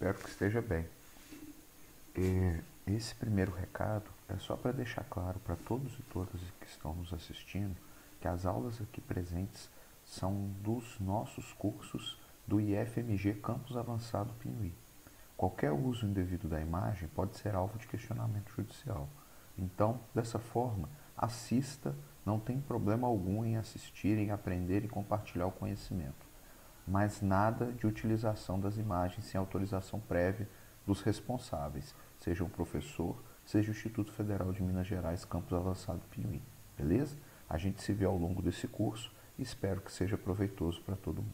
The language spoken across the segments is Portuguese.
espero que esteja bem. Esse primeiro recado é só para deixar claro para todos e todas que estão nos assistindo que as aulas aqui presentes são dos nossos cursos do IFMG Campus Avançado Pinuí. Qualquer uso indevido da imagem pode ser alvo de questionamento judicial. Então, dessa forma, assista, não tem problema algum em assistir, em aprender e compartilhar o conhecimento. Mas nada de utilização das imagens sem autorização prévia dos responsáveis, seja o professor, seja o Instituto Federal de Minas Gerais, Campus Avançado Pinuí. Beleza? A gente se vê ao longo desse curso e espero que seja proveitoso para todo mundo.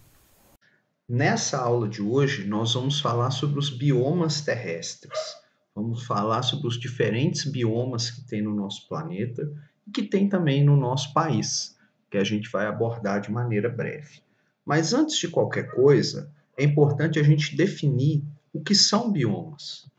Nessa aula de hoje, nós vamos falar sobre os biomas terrestres. Vamos falar sobre os diferentes biomas que tem no nosso planeta e que tem também no nosso país, que a gente vai abordar de maneira breve. Mas antes de qualquer coisa, é importante a gente definir o que são biomas.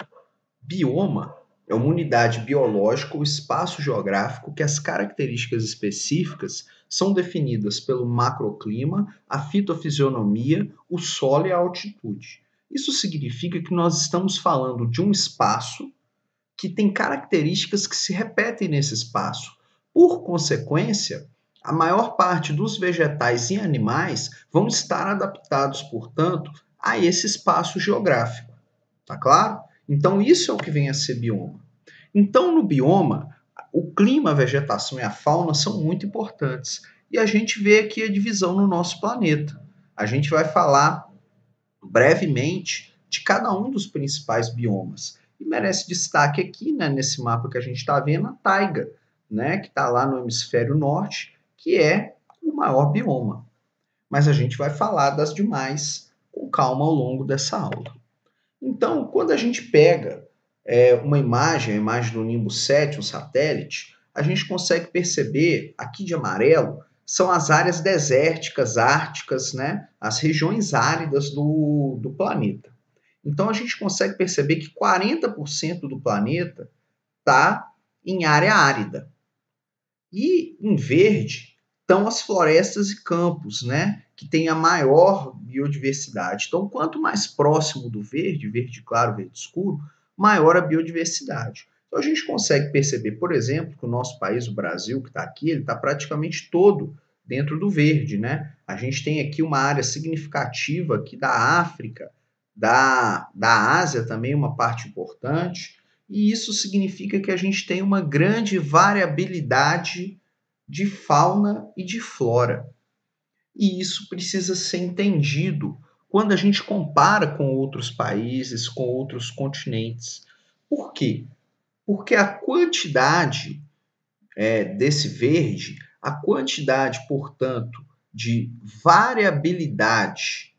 Bioma é uma unidade biológica ou espaço geográfico que as características específicas são definidas pelo macroclima, a fitofisionomia, o solo e a altitude. Isso significa que nós estamos falando de um espaço que tem características que se repetem nesse espaço. Por consequência, a maior parte dos vegetais e animais vão estar adaptados, portanto, a esse espaço geográfico. Tá claro? Então, isso é o que vem a ser bioma. Então, no bioma, o clima, a vegetação e a fauna são muito importantes. E a gente vê aqui a divisão no nosso planeta. A gente vai falar brevemente de cada um dos principais biomas. E merece destaque aqui, né, nesse mapa que a gente está vendo, a taiga, né, que está lá no hemisfério norte, que é o maior bioma. Mas a gente vai falar das demais com calma ao longo dessa aula. Então, quando a gente pega uma imagem, a imagem do Nimbo 7, um satélite, a gente consegue perceber, aqui de amarelo, são as áreas desérticas, árticas, né? As regiões áridas do planeta. Então, a gente consegue perceber que 40% do planeta está em área árida. E em verde estão as florestas e campos, né? Que tem a maior biodiversidade. Então, quanto mais próximo do verde, verde claro, verde escuro, maior a biodiversidade. Então, a gente consegue perceber, por exemplo, que o nosso país, o Brasil, que está aqui, ele está praticamente todo dentro do verde, né? A gente tem aqui uma área significativa aqui da África, da Ásia também, uma parte importante, e isso significa que a gente tem uma grande variabilidade de fauna e de flora. E isso precisa ser entendido quando a gente compara com outros países, com outros continentes. Por quê? Porque a quantidade desse verde, a quantidade, portanto, de variabilidade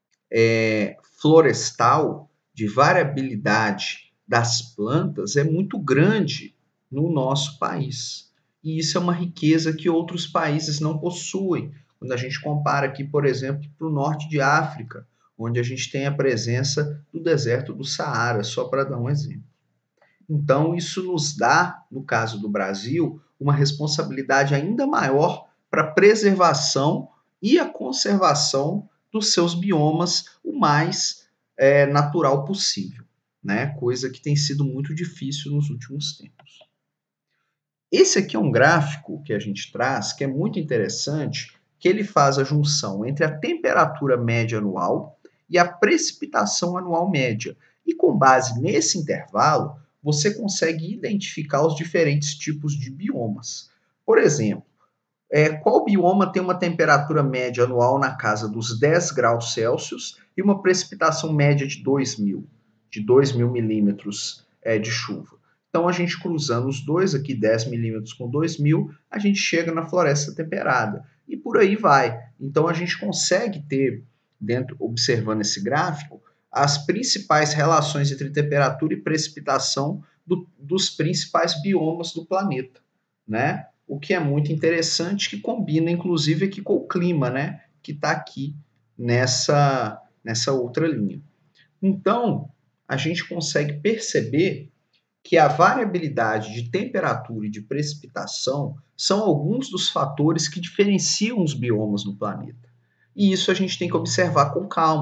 florestal, de variabilidade das plantas é muito grande no nosso país. E isso é uma riqueza que outros países não possuem. Quando a gente compara aqui, por exemplo, para o norte de África, onde a gente tem a presença do deserto do Saara, só para dar um exemplo. Então, isso nos dá, no caso do Brasil, uma responsabilidade ainda maior para a preservação e a conservação dos seus biomas o mais natural possível, né? Coisa que tem sido muito difícil nos últimos tempos. Esse aqui é um gráfico que a gente traz, que é muito interessante, que ele faz a junção entre a temperatura média anual e a precipitação anual média. E com base nesse intervalo, você consegue identificar os diferentes tipos de biomas. Por exemplo, qual bioma tem uma temperatura média anual na casa dos 10 graus Celsius e uma precipitação média de 2.000 milímetros de chuva? Então, a gente cruzando os dois, aqui 10 milímetros com 2.000, a gente chega na floresta temperada. E por aí vai. Então, a gente consegue ter, observando esse gráfico, as principais relações entre temperatura e precipitação dos principais biomas do planeta, né? O que é muito interessante, que combina, inclusive, aqui com o clima, né? Que está aqui nessa outra linha. Então, a gente consegue perceber que a variabilidade de temperatura e de precipitação são alguns dos fatores que diferenciam os biomas no planeta. E isso a gente tem que observar com calma,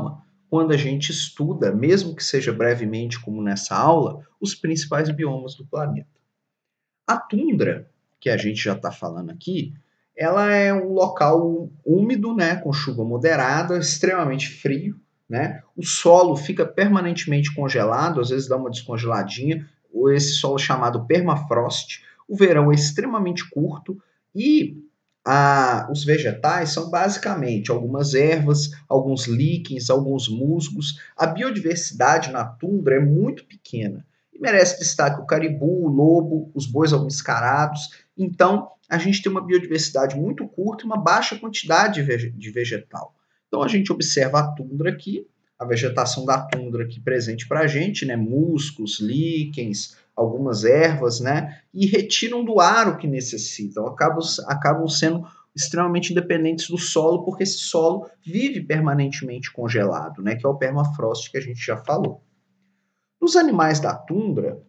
quando a gente estuda, mesmo que seja brevemente, como nessa aula, os principais biomas do planeta. A tundra, que a gente já está falando aqui, ela é um local úmido, né, com chuva moderada, extremamente frio, né? O solo fica permanentemente congelado, às vezes dá uma descongeladinha, ou esse solo chamado permafrost. O verão é extremamente curto e os vegetais são basicamente algumas ervas, alguns líquens, alguns musgos. A biodiversidade na tundra é muito pequena. E merece destaque o caribu, o lobo, os bois almiscarados. Então, a gente tem uma biodiversidade muito curta e uma baixa quantidade de vegetal. Então, a gente observa a tundra aqui, a vegetação da tundra aqui presente para a gente, né? Musgos, líquens, algumas ervas, né? E retiram do ar o que necessitam, acabam sendo extremamente independentes do solo, porque esse solo vive permanentemente congelado, né? Que é o permafrost que a gente já falou. Os animais da tundra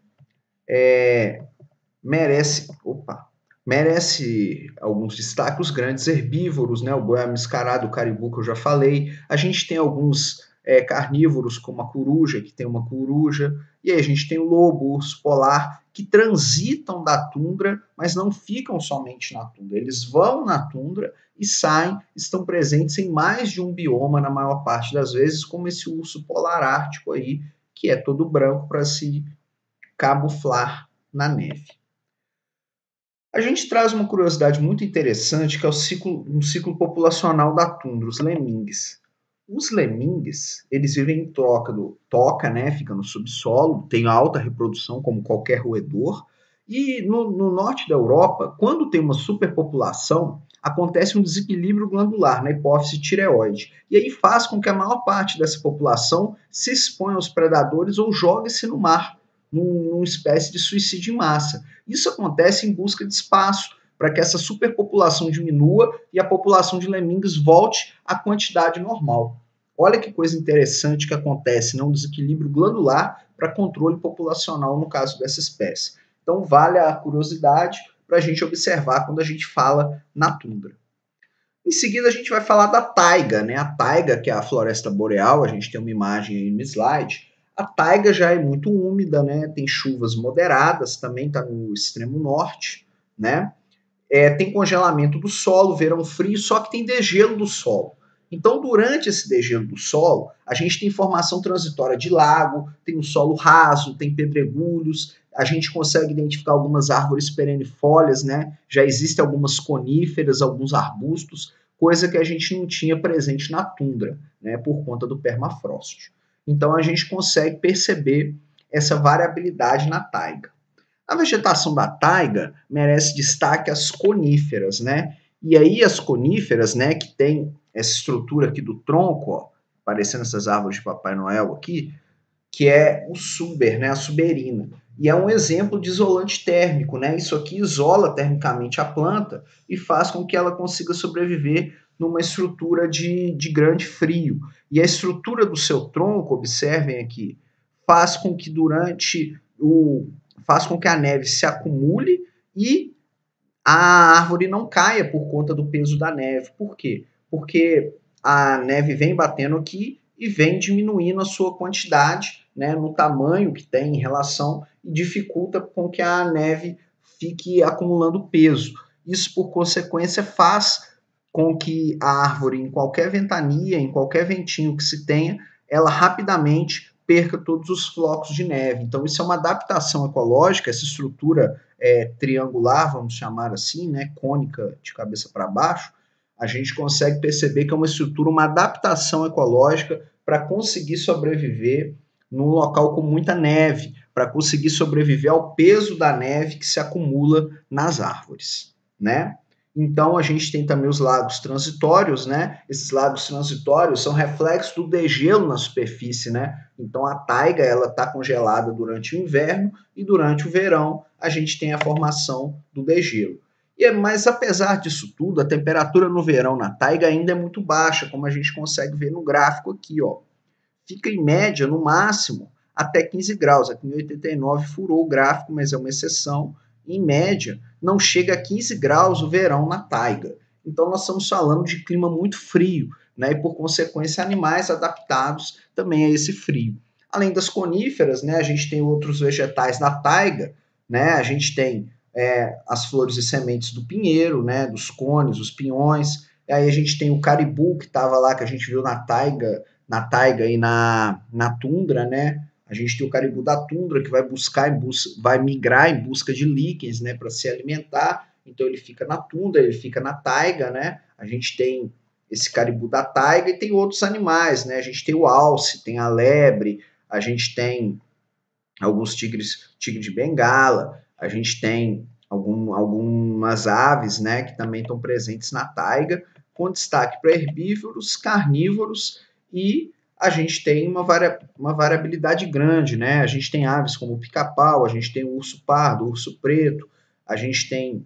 merece alguns destaques, os grandes herbívoros, né? O boi amiscarado, o caribu que eu já falei. A gente tem alguns carnívoros, como a coruja, que tem uma coruja. E aí a gente tem o lobo, o urso polar, que transitam da tundra, mas não ficam somente na tundra. Eles vão na tundra e saem, estão presentes em mais de um bioma na maior parte das vezes, como esse urso polar ártico aí, que é todo branco para se camuflar na neve. A gente traz uma curiosidade muito interessante, que é um ciclo populacional da tundra, os lemingues. Os lemingues, eles vivem em toca, né, fica no subsolo, tem alta reprodução como qualquer roedor, e no norte da Europa, quando tem uma superpopulação, acontece um desequilíbrio glandular na hipófise tireoide, e aí faz com que a maior parte dessa população se exponha aos predadores ou jogue-se no mar, numa espécie de suicídio em massa. Isso acontece em busca de espaço, para que essa superpopulação diminua e a população de lemingues volte à quantidade normal. Olha que coisa interessante que acontece, né? Um desequilíbrio glandular para controle populacional no caso dessa espécie. Então vale a curiosidade para a gente observar quando a gente fala na tundra. Em seguida a gente vai falar da taiga, né? A taiga, que é a floresta boreal, a gente tem uma imagem aí no slide. A taiga já é muito úmida, né? Tem chuvas moderadas, também está no extremo norte, né? Tem congelamento do solo, verão frio, só que tem degelo do solo. Então, durante esse degelo do solo, a gente tem formação transitória de lago, tem um solo raso, tem pedregulhos, a gente consegue identificar algumas árvores perennifólias, né? Já existem algumas coníferas, alguns arbustos, coisa que a gente não tinha presente na tundra, né? Por conta do permafrost. Então, a gente consegue perceber essa variabilidade na taiga. A vegetação da taiga merece destaque as coníferas, né? E aí as coníferas, né, que tem essa estrutura aqui do tronco, ó, parecendo essas árvores de Papai Noel aqui, que é o suber, né, a suberina. E é um exemplo de isolante térmico, né? Isso aqui isola termicamente a planta e faz com que ela consiga sobreviver numa estrutura de grande frio. E a estrutura do seu tronco, observem aqui, faz com que faz com que a neve se acumule e a árvore não caia por conta do peso da neve. Por quê? Porque a neve vem batendo aqui e vem diminuindo a sua quantidade, né, no tamanho que tem em relação, e dificulta com que a neve fique acumulando peso. Isso, por consequência, faz com que a árvore, em qualquer ventania, em qualquer ventinho que se tenha, ela rapidamente perca todos os flocos de neve. Então, isso é uma adaptação ecológica, essa estrutura triangular, vamos chamar assim, né, cônica de cabeça para baixo, a gente consegue perceber que é uma estrutura, uma adaptação ecológica para conseguir sobreviver num local com muita neve, para conseguir sobreviver ao peso da neve que se acumula nas árvores, né? Então, a gente tem também os lagos transitórios, né? Esses lagos transitórios são reflexos do degelo na superfície, né? Então, a taiga, ela está congelada durante o inverno e durante o verão a gente tem a formação do degelo. Mas, apesar disso tudo, a temperatura no verão na taiga ainda é muito baixa, como a gente consegue ver no gráfico aqui, ó. Fica em média, no máximo, até 15 graus. Aqui em 89 furou o gráfico, mas é uma exceção. Em média, não chega a 15 graus o verão na taiga. Então, nós estamos falando de clima muito frio, né, e por consequência animais adaptados também a esse frio. Além das coníferas, né, a gente tem outros vegetais da taiga, né, a gente tem as flores e sementes do pinheiro, né, dos cones, os pinhões, e aí a gente tem o caribu que estava lá, que a gente viu na taiga e na tundra, né, a gente tem o caribu da tundra que vai migrar em busca de líquens, né, para se alimentar. Então ele fica na tundra, ele fica na taiga, né? A gente tem esse caribu da taiga e tem outros animais, né? A gente tem o alce, tem a lebre, a gente tem alguns tigre de bengala, a gente tem algumas aves, né, que também estão presentes na taiga, com destaque para herbívoros, carnívoros e a gente tem uma variabilidade grande, né? A gente tem aves como o pica-pau, a gente tem o urso pardo, o urso preto, a gente tem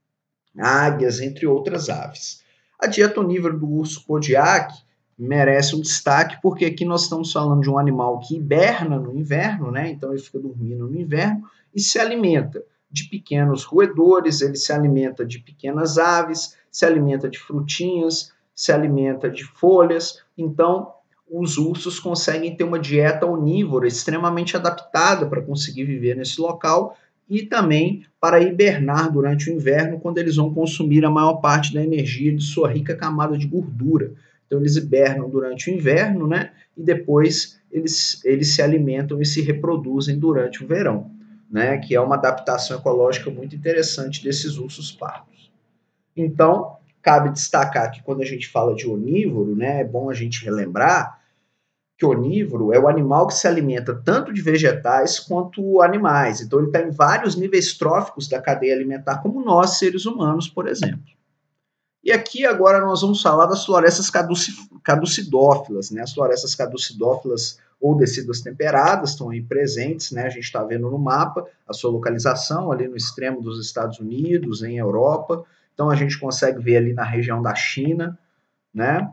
águias, entre outras aves. A dieta onívora do urso kodiak merece um destaque porque aqui nós estamos falando de um animal que hiberna no inverno, né? Então ele fica dormindo no inverno e se alimenta de pequenos roedores, ele se alimenta de pequenas aves, se alimenta de frutinhas, se alimenta de folhas. Então, os ursos conseguem ter uma dieta onívora extremamente adaptada para conseguir viver nesse local e também para hibernar durante o inverno, quando eles vão consumir a maior parte da energia de sua rica camada de gordura. Então, eles hibernam durante o inverno, né? E depois eles se alimentam e se reproduzem durante o verão, né? Que é uma adaptação ecológica muito interessante desses ursos pardos. Então, cabe destacar que quando a gente fala de onívoro, né, é bom a gente relembrar que onívoro é o animal que se alimenta tanto de vegetais quanto animais. Então, ele está em vários níveis tróficos da cadeia alimentar, como nós, seres humanos, por exemplo. E aqui agora nós vamos falar das florestas caducidófilas, né? As florestas caducidófilas ou deciduas temperadas estão aí presentes, né? A gente está vendo no mapa a sua localização ali no extremo dos Estados Unidos, em Europa. Então a gente consegue ver ali na região da China, né?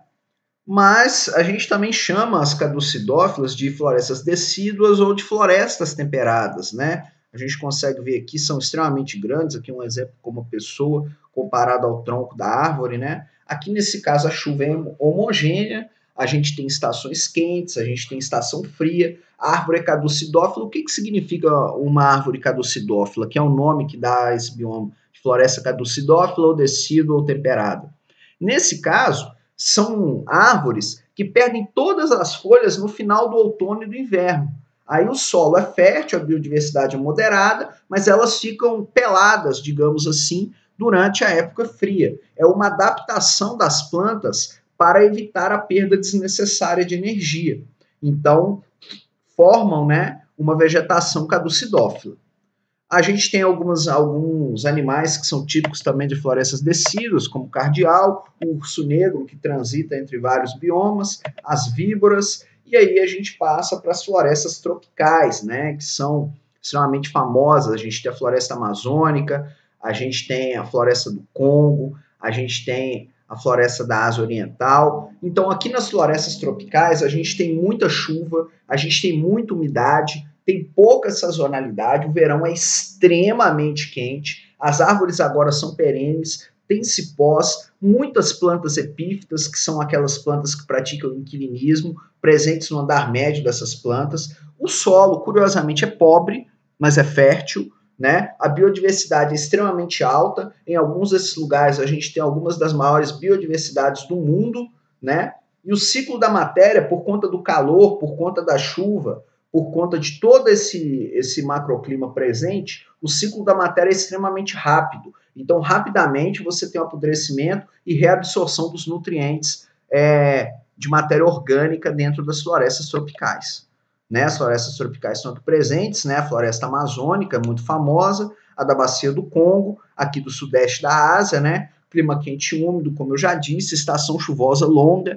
Mas a gente também chama as caducidófilas de florestas decíduas ou de florestas temperadas, né? A gente consegue ver aqui, são extremamente grandes, aqui um exemplo como uma pessoa comparado ao tronco da árvore, né? Aqui nesse caso a chuva é homogênea, a gente tem estações quentes, a gente tem estação fria, a árvore é caducidófila. O que significa uma árvore caducidófila? Que é o nome que dá a esse bioma de floresta caducidófila ou decídua ou temperada. Nesse caso, são árvores que perdem todas as folhas no final do outono e do inverno. Aí o solo é fértil, a biodiversidade é moderada, mas elas ficam peladas, digamos assim, durante a época fria. É uma adaptação das plantas para evitar a perda desnecessária de energia. Então, formam, né, uma vegetação caducidófila. A gente tem alguns animais que são típicos também de florestas decíduas, como o cardeal, o urso negro, que transita entre vários biomas, as víboras, e aí a gente passa para as florestas tropicais, né, que são extremamente famosas. A gente tem a floresta amazônica, a gente tem a floresta do Congo, a gente tem a floresta da Ásia Oriental. Então, aqui nas florestas tropicais, a gente tem muita chuva, a gente tem muita umidade, tem pouca sazonalidade, o verão é extremamente quente, as árvores agora são perenes, tem cipós, muitas plantas epífitas, que são aquelas plantas que praticam inquilinismo, presentes no andar médio dessas plantas. O solo, curiosamente, é pobre, mas é fértil, né? A biodiversidade é extremamente alta, em alguns desses lugares a gente tem algumas das maiores biodiversidades do mundo, né? E o ciclo da matéria, por conta do calor, por conta da chuva, por conta de todo esse macroclima presente, o ciclo da matéria é extremamente rápido. Então, rapidamente, você tem o apodrecimento e reabsorção dos nutrientes de matéria orgânica dentro das florestas tropicais. Né? As florestas tropicais estão aqui presentes, né? A floresta amazônica é muito famosa, a da bacia do Congo, aqui do sudeste da Ásia, né? Clima quente e úmido, como eu já disse, estação chuvosa longa,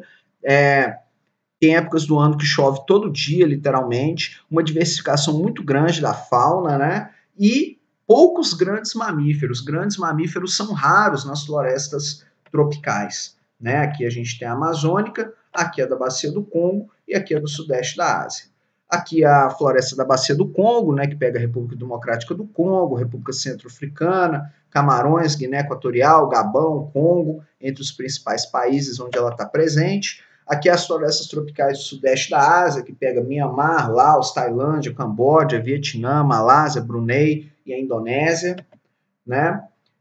tem épocas do ano que chove todo dia, literalmente, uma diversificação muito grande da fauna, né? E poucos grandes mamíferos. Grandes mamíferos são raros nas florestas tropicais, né? Aqui a gente tem a amazônica, aqui a da bacia do Congo e aqui a do sudeste da Ásia. Aqui a floresta da bacia do Congo, né, que pega a República Democrática do Congo, República Centro-Africana, Camarões, Guiné Equatorial, Gabão, Congo, entre os principais países onde ela está presente. Aqui as florestas tropicais do sudeste da Ásia, que pega Mianmar, Laos, Tailândia, Camboja, Vietnã, Malásia, Brunei e a Indonésia, né?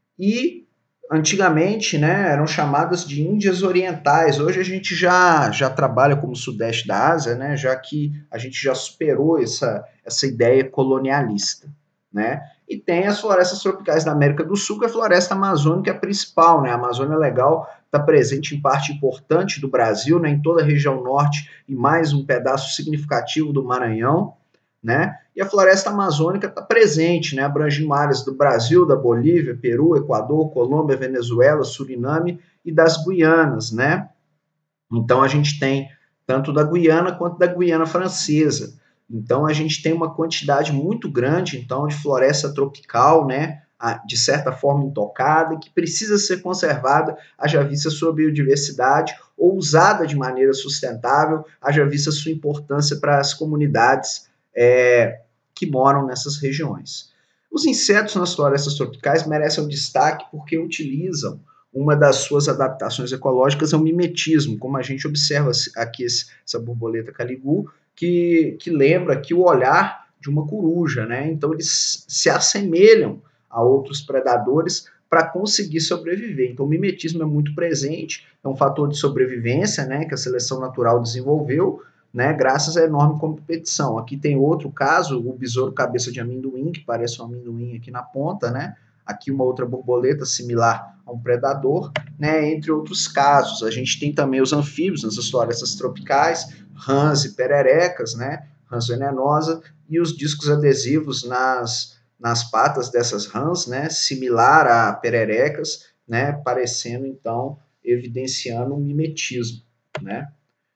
E antigamente, né, eram chamadas de Índias Orientais. Hoje a gente já trabalha como sudeste da Ásia, né, já que a gente já superou essa ideia colonialista, né? E tem as florestas tropicais da América do Sul, que é a floresta amazônica é a principal, né? A Amazônia Legal está presente em parte importante do Brasil, né, em toda a região norte e mais um pedaço significativo do Maranhão, né? E a floresta amazônica está presente, né, abrangindo áreas do Brasil, da Bolívia, Peru, Equador, Colômbia, Venezuela, Suriname e das Guianas, né? Então a gente tem tanto da Guiana quanto da Guiana Francesa. Então a gente tem uma quantidade muito grande, então, de floresta tropical, né, de certa forma intocada, que precisa ser conservada, haja vista sua biodiversidade, ou usada de maneira sustentável, haja vista sua importância para as comunidades que moram nessas regiões. Os insetos nas florestas tropicais merecem um destaque porque utilizam uma das suas adaptações ecológicas é o mimetismo, como a gente observa aqui essa borboleta caligu, que lembra aqui o olhar de uma coruja, né? Então eles se assemelham a outros predadores para conseguir sobreviver. Então o mimetismo é muito presente, é um fator de sobrevivência, né, que a seleção natural desenvolveu, né, graças à enorme competição. Aqui tem outro caso, o besouro cabeça de amendoim, que parece um amendoim aqui na ponta, né? Aqui uma outra borboleta similar a um predador, né, entre outros casos. A gente tem também os anfíbios nas florestas tropicais, rãs e pererecas, né, rãs venenosa, e os discos adesivos nas patas dessas rãs, né, similar a pererecas, né, parecendo, então, evidenciando um mimetismo, né.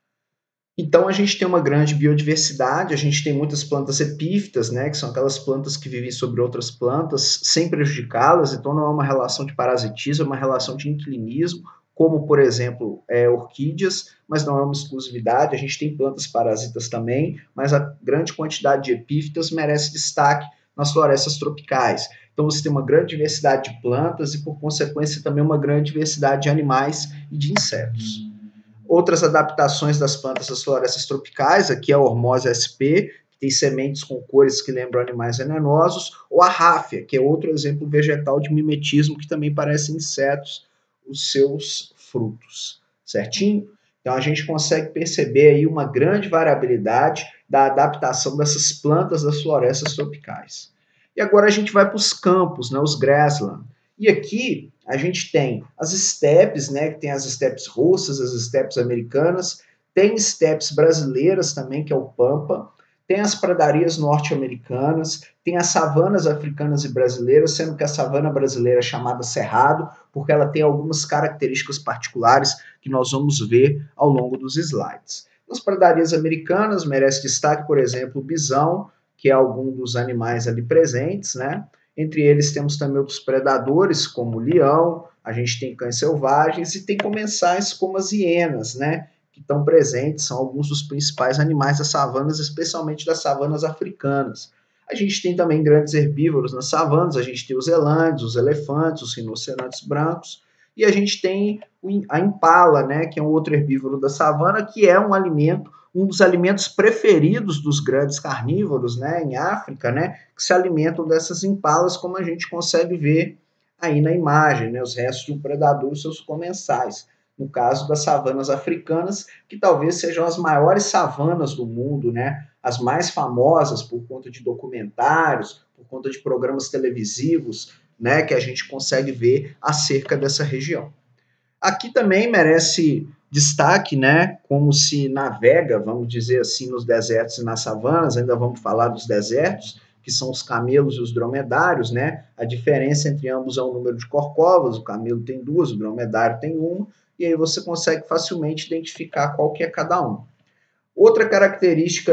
Então a gente tem uma grande biodiversidade, a gente tem muitas plantas epífitas, né, que são aquelas plantas que vivem sobre outras plantas sem prejudicá-las, então não é uma relação de parasitismo, é uma relação de inquilinismo, como por exemplo orquídeas, mas não é uma exclusividade, a gente tem plantas parasitas também, mas a grande quantidade de epífitas merece destaque nas florestas tropicais. Então você tem uma grande diversidade de plantas e por consequência também uma grande diversidade de animais e de insetos. Outras adaptações das plantas das florestas tropicais, aqui é a Hormose sp, que tem sementes com cores que lembram animais venenosos, ou a ráfia, que é outro exemplo vegetal de mimetismo que também parece insetos, os seus frutos, certinho? Então a gente consegue perceber aí uma grande variabilidade da adaptação dessas plantas das florestas tropicais. E agora a gente vai para os campos, né, os grassland. E aqui a gente tem as estepes, né, que tem as estepes russas, as estepes americanas, tem estepes brasileiras também, que é o Pampa, tem as pradarias norte-americanas, tem as savanas africanas e brasileiras, sendo que a savana brasileira é chamada Cerrado, porque ela tem algumas características particulares que nós vamos ver ao longo dos slides. Nas pradarias americanas, merece destaque, por exemplo, o bisão, que é algum dos animais ali presentes, né? Entre eles temos também outros predadores, como o leão, a gente tem cães selvagens e tem comensais como as hienas, né? Que estão presentes, são alguns dos principais animais das savanas, especialmente das savanas africanas. A gente tem também grandes herbívoros nas savanas, a gente tem os elandes, os elefantes, os rinocerontes brancos, e a gente tem a impala, né? Que é um outro herbívoro da savana, que é um dos alimentos preferidos dos grandes carnívoros, né, em África, né, que se alimentam dessas impalas, como a gente consegue ver aí na imagem, né, os restos de um predador e seus comensais. No caso das savanas africanas, que talvez sejam as maiores savanas do mundo, né, as mais famosas por conta de documentários, por conta de programas televisivos, né, que a gente consegue ver acerca dessa região. Aqui também merece destaque, né, como se navega, vamos dizer assim, nos desertos e nas savanas, ainda vamos falar dos desertos, que são os camelos e os dromedários, né, a diferença entre ambos é o número de corcovas, o camelo tem duas, o dromedário tem uma, e aí você consegue facilmente identificar qual que é cada um. Outra característica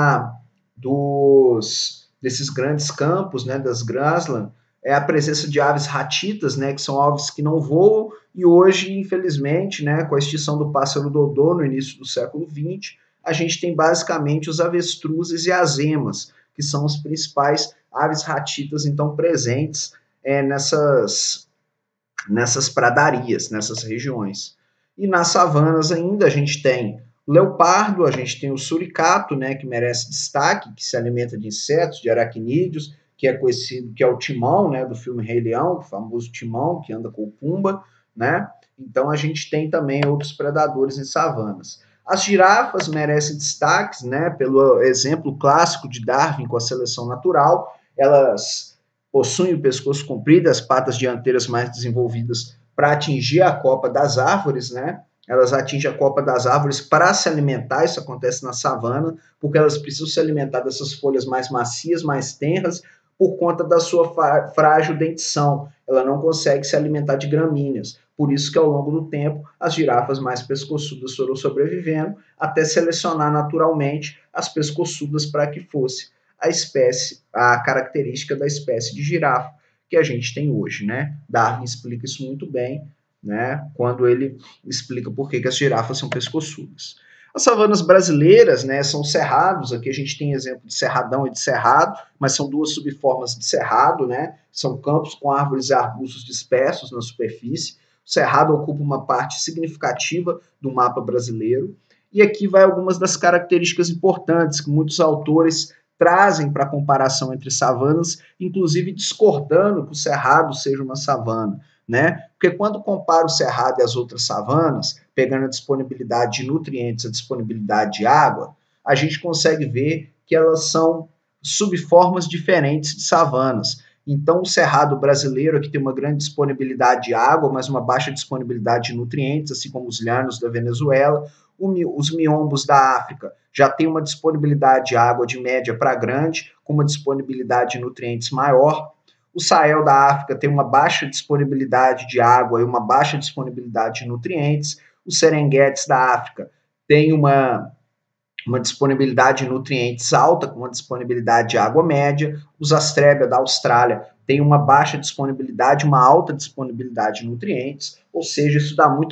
desses grandes campos, né, das grassland, é a presença de aves ratitas, né, que são aves que não voam, e hoje, infelizmente, né, com a extinção do pássaro dodô no início do século XX, a gente tem basicamente os avestruzes e as emas, que são as principais aves ratitas, então, presentes nessas pradarias, nessas regiões. E nas savanas ainda a gente tem Leopardo, a gente tem o suricato, né, que merece destaque, que se alimenta de insetos, de aracnídeos, que é conhecido, que é o Timão, né, do filme Rei Leão, o famoso Timão, que anda com o Pumba, né? Então a gente tem também outros predadores em savanas. As girafas merecem destaques, né, pelo exemplo clássico de Darwin com a seleção natural. Elas possuem o pescoço comprido, as patas dianteiras mais desenvolvidas para atingir a copa das árvores, né? Elas atingem a copa das árvores para se alimentar, isso acontece na savana, porque elas precisam se alimentar dessas folhas mais macias, mais tenras, por conta da sua frágil dentição. Ela não consegue se alimentar de gramíneas. Por isso que ao longo do tempo as girafas mais pescoçudas foram sobrevivendo até selecionar naturalmente as pescoçudas para que fosse a espécie, a característica da espécie de girafa que a gente tem hoje, né? Darwin explica isso muito bem, né? Quando ele explica por que as girafas são pescoçudas. As savanas brasileiras, né, são cerrados. Aqui a gente tem exemplo de cerradão e de cerrado, mas são duas subformas de cerrado, né? São campos com árvores e arbustos dispersos na superfície. O cerrado ocupa uma parte significativa do mapa brasileiro. E aqui vai algumas das características importantes que muitos autores trazem para a comparação entre savanas, inclusive discordando que o cerrado seja uma savana, né? Porque quando compara o cerrado e as outras savanas, pegando a disponibilidade de nutrientes, a disponibilidade de água, a gente consegue ver que elas são subformas diferentes de savanas. Então, o cerrado brasileiro aqui tem uma grande disponibilidade de água, mas uma baixa disponibilidade de nutrientes, assim como os llanos da Venezuela. Os miombos da África já têm uma disponibilidade de água de média para grande, com uma disponibilidade de nutrientes maior. O Sahel da África tem uma baixa disponibilidade de água e uma baixa disponibilidade de nutrientes. Os Serenguetes da África tem uma disponibilidade de nutrientes alta, com uma disponibilidade de água média. Os Astrébia da Austrália têm uma baixa disponibilidade, uma alta disponibilidade de nutrientes, ou seja, isso dá muito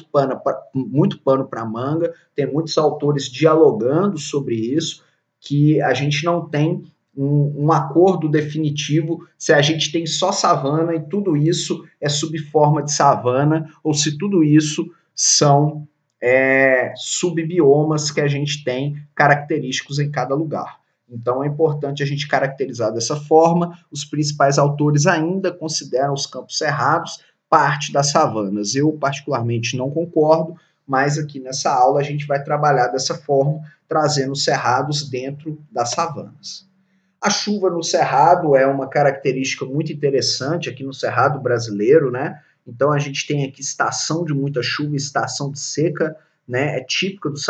pano para manga. Tem muitos autores dialogando sobre isso, que a gente não tem um acordo definitivo se a gente tem só savana e tudo isso é subforma de savana, ou se tudo isso são subbiomas que a gente tem característicos em cada lugar. Então é importante a gente caracterizar dessa forma. Os principais autores ainda consideram os campos cerrados parte das savanas. Eu, particularmente, não concordo, mas aqui nessa aula a gente vai trabalhar dessa forma, trazendo os cerrados dentro das savanas. A chuva no cerrado é uma característica muito interessante aqui no cerrado brasileiro, né? Então a gente tem aqui estação de muita chuva e estação de seca, né? É típico do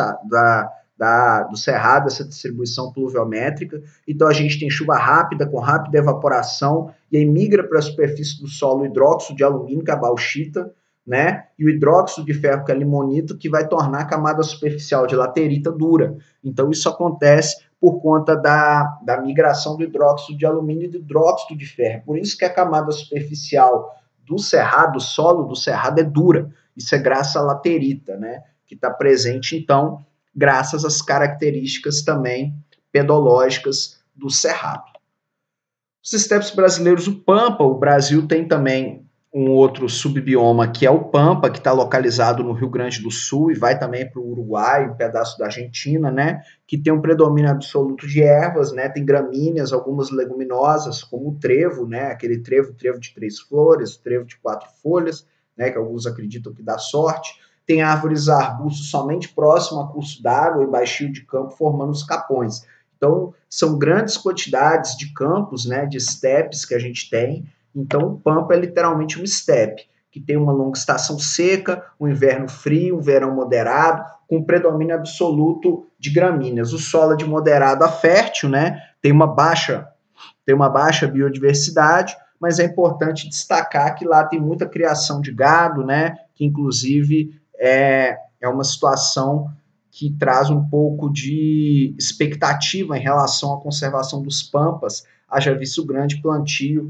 cerrado essa distribuição pluviométrica. Então a gente tem chuva rápida, com rápida evaporação, e aí migra para a superfície do solo o hidróxido de alumínio, que é a bauxita, né? E o hidróxido de ferro, que é limonito, que vai tornar a camada superficial de laterita dura. Então isso acontece por conta da migração do hidróxido de alumínio e do hidróxido de ferro. Por isso que a camada superficial do cerrado, o solo do cerrado é dura. Isso é graças à laterita, né? Que está presente, então, graças às características também pedológicas do cerrado. Os estepes brasileiros, o Pampa, o Brasil tem também um outro subbioma que é o Pampa, que está localizado no Rio Grande do Sul e vai também para o Uruguai, um pedaço da Argentina, né? Que tem um predomínio absoluto de ervas, né? Tem gramíneas, algumas leguminosas, como o trevo, né? Aquele trevo de 3 flores, trevo de 4 folhas, né? Que alguns acreditam que dá sorte. Tem árvores arbustos somente próximo a curso d'água e baixio de campo, formando os capões. Então, são grandes quantidades de campos, né? De estepes que a gente tem. Então, o Pampa é literalmente um estepe, que tem uma longa estação seca, um inverno frio, um verão moderado, com predomínio absoluto de gramíneas. O solo é de moderado a fértil, né? Tem uma baixa biodiversidade, mas é importante destacar que lá tem muita criação de gado, né? Que inclusive é uma situação que traz um pouco de expectativa em relação à conservação dos pampas, haja visto o grande plantio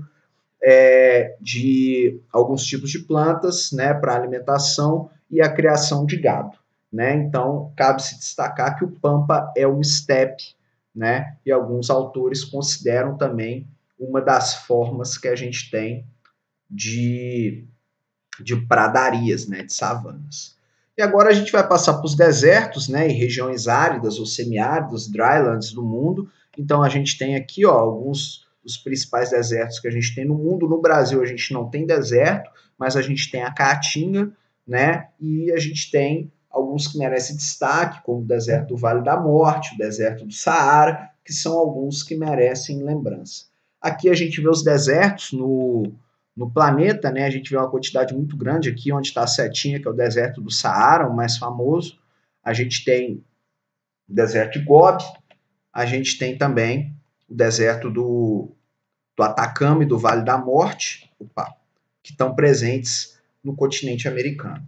de alguns tipos de plantas, né, para alimentação e a criação de gado, né? Então, cabe-se destacar que o Pampa é um estepe, né? E alguns autores consideram também uma das formas que a gente tem de pradarias, né, de savanas. E agora a gente vai passar para os desertos, né, e regiões áridas ou semiáridas, drylands do mundo. Então a gente tem aqui, ó, alguns dos principais desertos que a gente tem no mundo. No Brasil a gente não tem deserto, mas a gente tem a Caatinga, né, e a gente tem alguns que merecem destaque, como o deserto do Vale da Morte, o deserto do Saara, que são alguns que merecem lembrança. Aqui a gente vê os desertos no planeta, né? A gente vê uma quantidade muito grande aqui, onde está a setinha, que é o deserto do Saara, o mais famoso. A gente tem o deserto de Gobi, a gente tem também o deserto do Atacama e do Vale da Morte, que estão presentes no continente americano.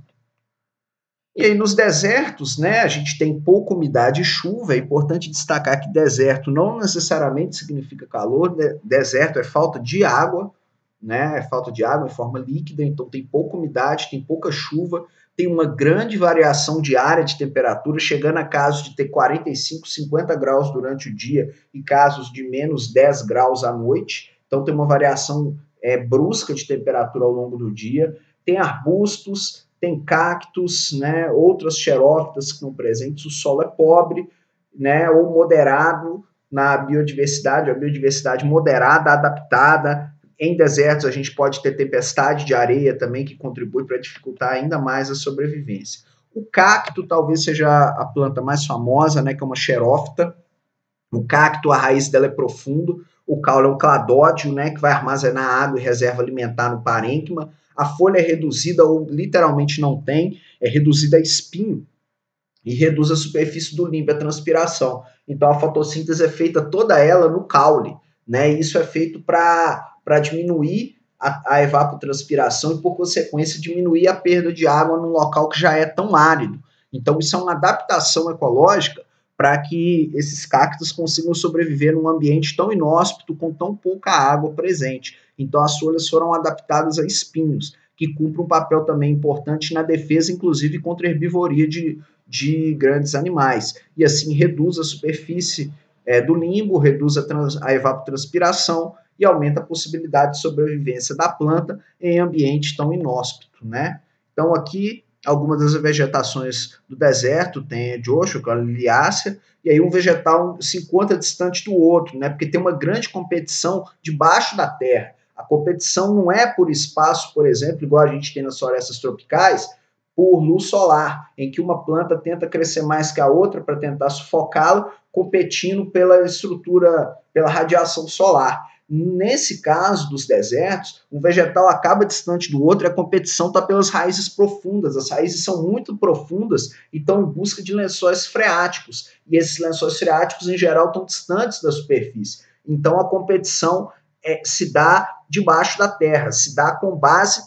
E aí nos desertos, né, a gente tem pouca umidade e chuva. É importante destacar que deserto não necessariamente significa calor, deserto é falta de água, né, é falta de água em forma líquida, então tem pouca umidade, tem pouca chuva, tem uma grande variação diária de temperatura, chegando a casos de ter 45, 50 graus durante o dia e casos de menos 10 graus à noite, então tem uma variação brusca de temperatura ao longo do dia, tem arbustos, tem cactos, né, outras xerófitas que estão presentes, o solo é pobre, né, ou moderado na biodiversidade, a biodiversidade moderada, adaptada. Em desertos a gente pode ter tempestade de areia também, que contribui para dificultar ainda mais a sobrevivência. O cacto talvez seja a planta mais famosa, né, que é uma xerófita. O cacto, a raiz dela é profundo, o caule é um cladódio, né, que vai armazenar água e reserva alimentar no parênquima. A folha é reduzida ou literalmente não tem, é reduzida a espinho e reduz a superfície do limbo, a transpiração. Então a fotossíntese é feita toda ela no caule, né? E isso é feito para diminuir a evapotranspiração e, por consequência, diminuir a perda de água num local que já é tão árido. Então isso é uma adaptação ecológica para que esses cactos consigam sobreviver num ambiente tão inóspito, com tão pouca água presente. Então as folhas foram adaptadas a espinhos, que cumprem um papel também importante na defesa, inclusive, contra a herbivoria de grandes animais. E assim reduz a superfície do limbo, reduz a evapotranspiração e aumenta a possibilidade de sobrevivência da planta em ambiente tão inóspito, né? Então aqui algumas das vegetações do deserto tem a Joshua, que é a liliácea, e aí um vegetal se encontra distante do outro, né? Porque tem uma grande competição debaixo da terra. A competição não é por espaço, por exemplo, igual a gente tem nas florestas tropicais, por luz solar, em que uma planta tenta crescer mais que a outra para tentar sufocá-la, competindo pela estrutura, pela radiação solar. Nesse caso dos desertos, um vegetal acaba distante do outro e a competição está pelas raízes profundas. As raízes são muito profundas e estão em busca de lençóis freáticos. E esses lençóis freáticos, em geral, estão distantes da superfície. Então, a competição se dá debaixo da terra, se dá com base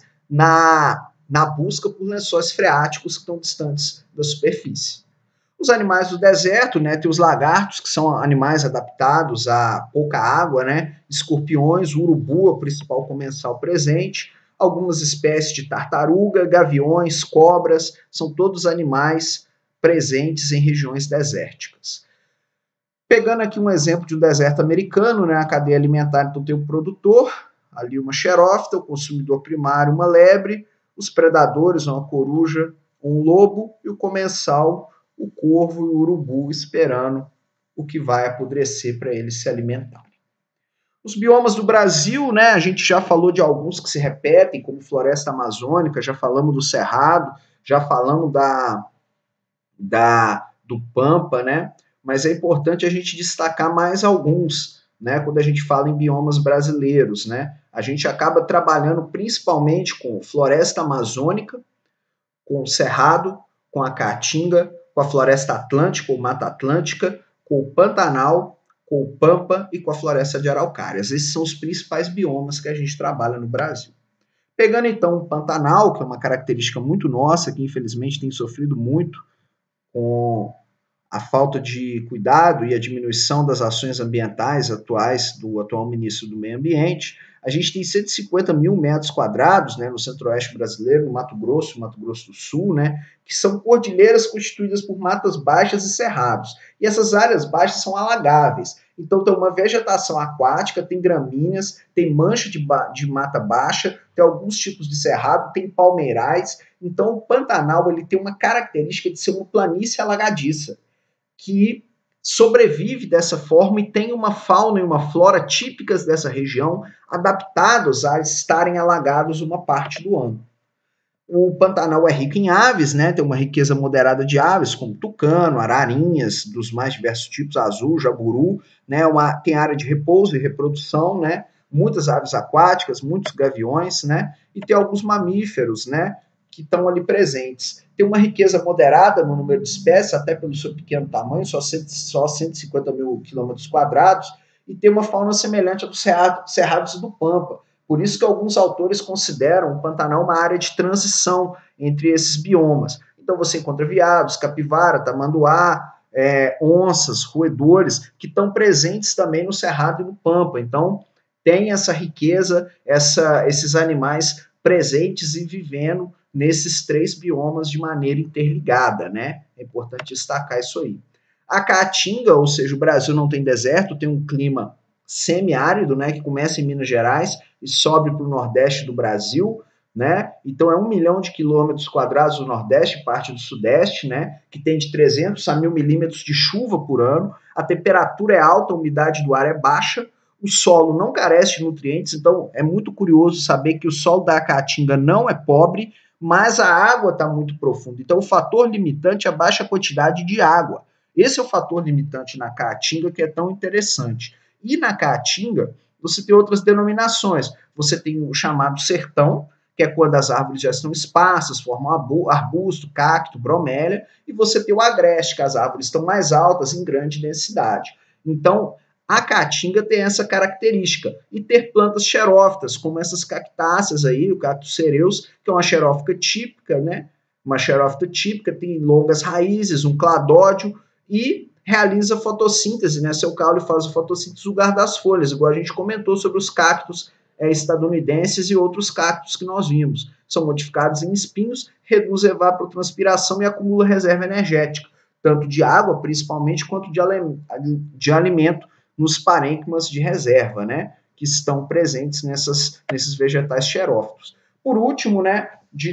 na busca por lençóis freáticos que estão distantes da superfície. Os animais do deserto, né, tem os lagartos, que são animais adaptados a pouca água, né, escorpiões, o urubu é o principal comensal presente, algumas espécies de tartaruga, gaviões, cobras, são todos animais presentes em regiões desérticas. Pegando aqui um exemplo de um deserto americano, né, a cadeia alimentar, então tem o produtor, ali uma xerófita, o consumidor primário, uma lebre, os predadores, uma coruja, um lobo, e o comensal, o corvo e o urubu, esperando o que vai apodrecer para eles se alimentarem. Os biomas do Brasil, né, a gente já falou de alguns que se repetem, como floresta amazônica, já falamos do cerrado, já falamos do pampa, né, mas é importante a gente destacar mais alguns, né, quando a gente fala em biomas brasileiros, né, a gente acaba trabalhando principalmente com floresta amazônica, com o cerrado, com a caatinga, com a floresta atlântica ou mata atlântica, com o Pantanal, com o Pampa e com a floresta de araucárias. Esses são os principais biomas que a gente trabalha no Brasil. Pegando então o Pantanal, que é uma característica muito nossa, que infelizmente tem sofrido muito com a falta de cuidado e a diminuição das ações ambientais atuais do atual ministro do Meio Ambiente, A gente tem 150 mil metros quadrados, né, no centro-oeste brasileiro, no Mato Grosso do Sul, né, que são cordilheiras constituídas por matas baixas e cerrados. E essas áreas baixas são alagáveis. Então tem uma vegetação aquática, tem gramíneas, tem mancha de mata baixa, tem alguns tipos de cerrado, tem palmeirais. Então o Pantanal ele tem uma característica de ser uma planície alagadiça, que sobrevive dessa forma e tem uma fauna e uma flora típicas dessa região, adaptados a estarem alagados uma parte do ano. O Pantanal é rico em aves, né? Tem uma riqueza moderada de aves, como tucano, ararinhas, dos mais diversos tipos, azul, jaburu, né? Tem área de repouso e reprodução, né? Muitas aves aquáticas, muitos gaviões, né? E tem alguns mamíferos, né? Que estão ali presentes. Tem uma riqueza moderada no número de espécies, até pelo seu pequeno tamanho, só 150 mil quilômetros quadrados, e tem uma fauna semelhante a dos cerrados do Pampa. Por isso que alguns autores consideram o Pantanal uma área de transição entre esses biomas. Então você encontra veados, capivara, tamanduá, onças, roedores, que estão presentes também no Cerrado e no Pampa. Então tem essa riqueza, esses animais presentes e vivendo nesses três biomas de maneira interligada, né? É importante destacar isso aí. A Caatinga, ou seja, o Brasil não tem deserto, tem um clima semiárido, né, que começa em Minas Gerais e sobe para o nordeste do Brasil, né? Então é 1 milhão de quilômetros quadrados do nordeste, parte do sudeste, né, que tem de 300 a 1.000 milímetros de chuva por ano. A temperatura é alta, a umidade do ar é baixa, o solo não carece de nutrientes, então é muito curioso saber que o solo da Caatinga não é pobre, mas a água está muito profunda. Então o fator limitante é a baixa quantidade de água. Esse é o fator limitante na Caatinga que é tão interessante. E na Caatinga, você tem outras denominações. Você tem o chamado sertão, que é quando as árvores já estão esparsas, formam arbusto, cacto, bromélia, e você tem o agreste, que as árvores estão mais altas, em grande densidade. Então, a Caatinga tem essa característica. E ter plantas xerófitas, como essas cactáceas aí, o cactus cereus, que é uma xerófita típica, né? Uma xerófita típica, tem longas raízes, um cladódio, e realiza fotossíntese, né? Seu caule faz a fotossíntese no lugar das folhas, igual a gente comentou sobre os cactos estadunidenses e outros cactos que nós vimos. São modificados em espinhos, reduz a evapotranspiração e acumula reserva energética, tanto de água, principalmente, quanto de alimento nos parênquimas de reserva, né? Que estão presentes nesses vegetais xerófitos. Por último, né?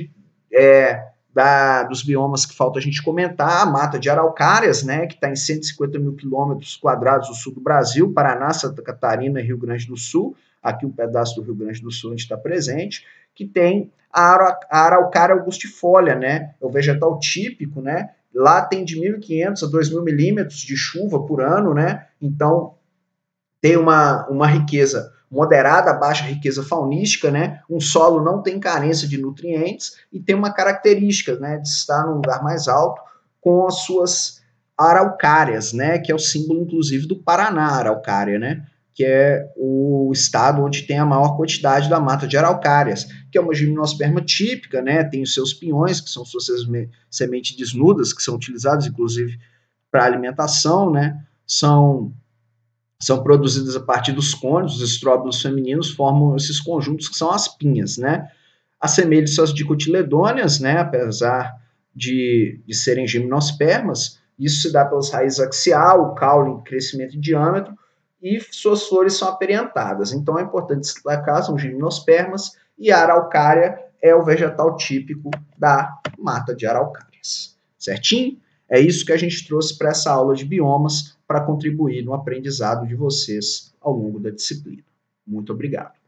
Dos biomas que falta a gente comentar, a mata de araucárias, né, que está em 150 mil quilômetros quadrados no sul do Brasil, Paraná, Santa Catarina e Rio Grande do Sul, aqui um pedaço do Rio Grande do Sul onde está presente, que tem a araucária angustifolia, né, é o vegetal típico, né, lá tem de 1.500 a 2.000 milímetros de chuva por ano, né, então tem uma riqueza moderada, baixa riqueza faunística, né? Um solo não tem carência de nutrientes e tem uma característica, né, de estar num lugar mais alto com as suas araucárias, né, que é o símbolo inclusive do Paraná, araucária, né, que é o estado onde tem a maior quantidade da mata de araucárias, que é uma gimnosperma típica, né, tem os seus pinhões, que são suas sementes desnudas, que são utilizadas inclusive para alimentação, né, são produzidas a partir dos cônios, os estróbilos femininos formam esses conjuntos que são as pinhas, né? Assemelham-se às dicotiledôneas, né? Apesar de serem gimnospermas, isso se dá pelas raízes axial, o caule em crescimento e diâmetro, e suas flores são aperiantadas. Então é importante destacar, são gimnospermas, e a araucária é o vegetal típico da mata de araucárias. Certinho? É isso que a gente trouxe para essa aula de biomas, para contribuir no aprendizado de vocês ao longo da disciplina. Muito obrigado.